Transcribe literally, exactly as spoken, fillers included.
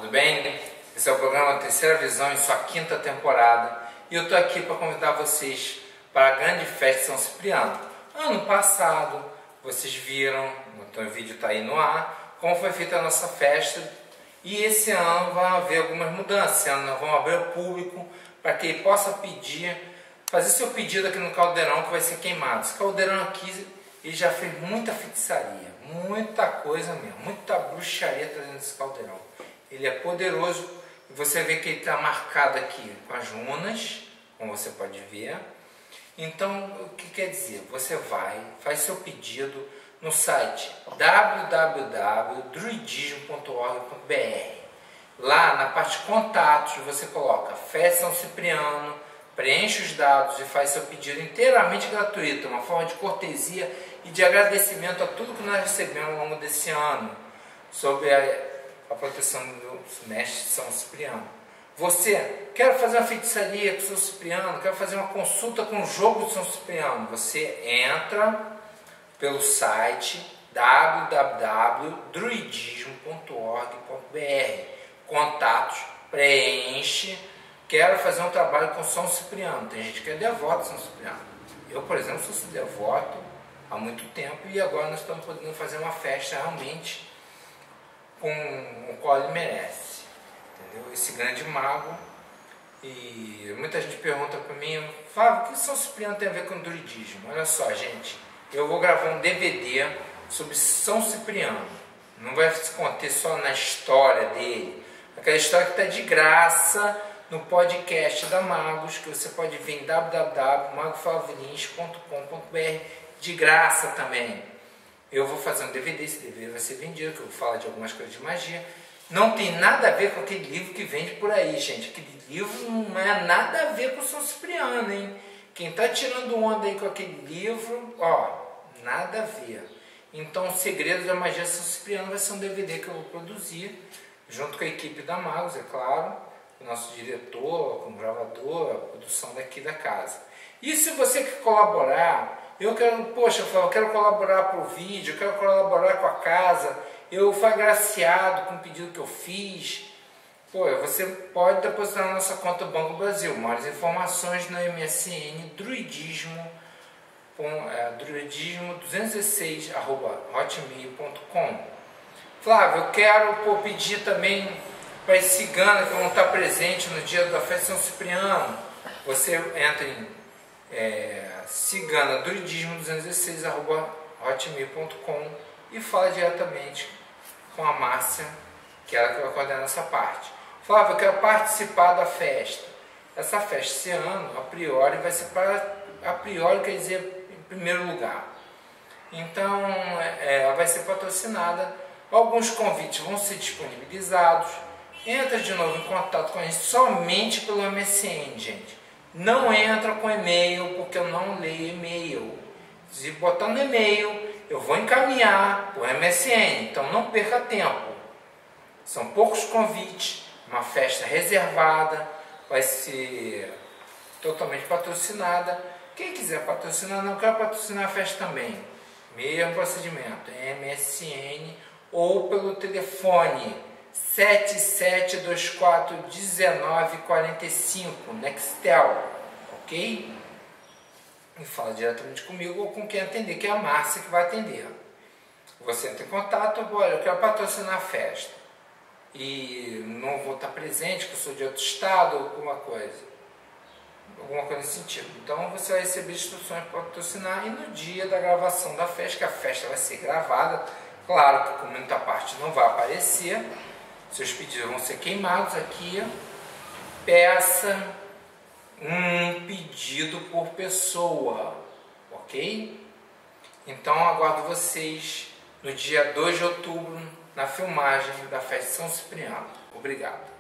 tudo bem? Esse é o programa Terceira Visão em sua quinta temporada e eu estou aqui para convidar vocês para a grande festa de São Cipriano. Ano passado, vocês viram, então o vídeo está aí no ar, como foi feita a nossa festa, e esse ano vai haver algumas mudanças. Esse ano nós vamos abrir ao público para que ele possa pedir, fazer seu pedido aqui no caldeirão que vai ser queimado. Esse caldeirão aqui ele já fez muita feitiçaria, muita coisa mesmo, muita bruxaria trazendo esse caldeirão. Ele é poderoso e você vê que ele está marcado aqui com as runas, como você pode ver. Então, o que quer dizer? Você vai, faz seu pedido no site w w w ponto druidismo ponto org ponto b r. Lá na parte contatos você coloca Festa São Cipriano, preenche os dados e faz seu pedido inteiramente gratuito, uma forma de cortesia e de agradecimento a tudo que nós recebemos ao longo desse ano sobre a, a proteção dos mestres de São Cipriano. Você quer fazer uma feitiçaria com São Cipriano, quer fazer uma consulta com o jogo de São Cipriano, você entra pelo site w w w ponto druidismo ponto org ponto b r, contatos, preenche, quero fazer um trabalho com São Cipriano. Tem gente que é devoto de São Cipriano. Eu, por exemplo, sou devoto há muito tempo e agora nós estamos podendo fazer uma festa realmente com o qual ele merece. Entendeu? Esse grande mago. E muita gente pergunta para mim, Fábio, o que São Cipriano tem a ver com druidismo? Olha só, gente, eu vou gravar um D V D sobre São Cipriano. Não vai se conter só na história dele, aquela história que está de graça no podcast da Magos, que você pode ver em w w w ponto mago flávio lins ponto com ponto b r, de graça também. Eu vou fazer um D V D, esse D V D vai ser vendido, que eu vou falar de algumas coisas de magia. Não tem nada a ver com aquele livro que vende por aí, gente. Aquele livro não é nada a ver com o São Cipriano, hein? Quem está tirando onda aí com aquele livro, ó, nada a ver. Então, o Segredo da Magia de São Cipriano vai ser um D V D que eu vou produzir, junto com a equipe da Magos, é claro, o nosso diretor, com o gravador, a produção daqui da casa. E se você quer colaborar, eu quero, poxa, eu quero colaborar para o vídeo, eu quero colaborar com a casa, eu fui agraciado com o pedido que eu fiz, pô, você pode depositar na nossa conta do Banco do Brasil. Mais informações no M S N druidismo, com, é, druidismo duzentos e dezesseis arroba hotmail ponto com. Flávio, eu quero pô, pedir também para as ciganas que vão estar presentes no dia da festa São Cipriano. Você entra em é, cigana druidismo duzentos e dezesseis arroba hotmail ponto com e fala diretamente com a Márcia, que é ela que vai coordenar essa parte. Flávio, eu quero participar da festa. Essa festa esse ano, a priori, vai ser para, a priori quer dizer em primeiro lugar. Então, é, ela vai ser patrocinada. Alguns convites vão ser disponibilizados. Entra de novo em contato com a gente somente pelo M S N, gente. Não entra com e-mail, porque eu não leio e-mail. Se botar no e-mail, eu vou encaminhar para o M S N, então não perca tempo. São poucos convites, uma festa reservada, vai ser totalmente patrocinada. Quem quiser patrocinar, não quer patrocinar a festa também. Mesmo procedimento, M S N ou pelo telefone sete sete dois quatro um nove quatro cinco, Nextel, ok? E fala diretamente comigo ou com quem atender, que é a Márcia que vai atender. Você entra em contato, olha, eu quero patrocinar a festa e não vou estar presente, que eu sou de outro estado, ou alguma coisa, alguma coisa nesse sentido. Então você vai receber instruções para patrocinar e no dia da gravação da festa, que a festa vai ser gravada, claro que com muita parte não vai aparecer, seus pedidos vão ser queimados aqui, peça um pedido por pessoa, ok? Então aguardo vocês no dia dois de outubro na filmagem da festa São Cipriano. Obrigado.